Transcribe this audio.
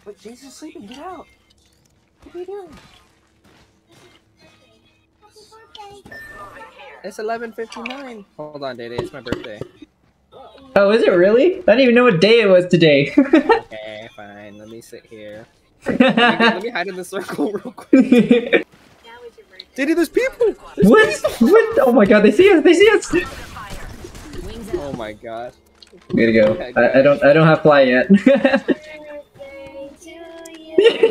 Wait, Jesus sleeping. Get out. What are you doing? It's 11:59. Hold on, Dede. It's my birthday. Oh, is it really? I didn't even know what day it was today. Okay, fine. Let me sit here. Let me hide in the circle real quick. Dede, there's people! What? What? Oh my god, they see us! They see us! Oh my god. We gotta go. I don't have fly yet.